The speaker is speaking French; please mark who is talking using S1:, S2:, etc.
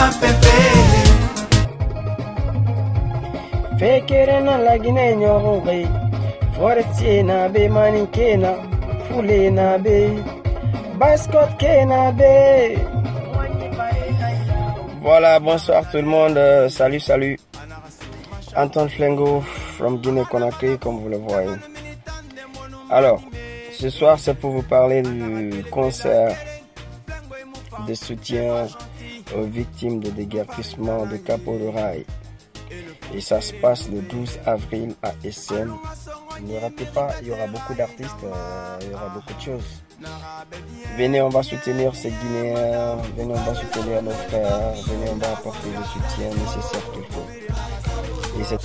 S1: Fekere na la Guinée nyorobe, forestier na be manikena, foulé na be, bascot kena be. Voilà, bonsoir tout le monde, salut. Anton Flengo from Guinée-Conakry, comme vous le voyez. Alors, ce soir c'est pour vous parler du concert de soutien aux victimes de déguerpissement de Capot de Rail. Et ça se passe le 12 avril à SM. Ne ratez pas, il y aura beaucoup d'artistes, il y aura beaucoup de choses. Venez, on va soutenir ces Guinéens, venez, on va soutenir nos frères, venez, on va apporter le soutien nécessaire qu'il faut. Et c'est...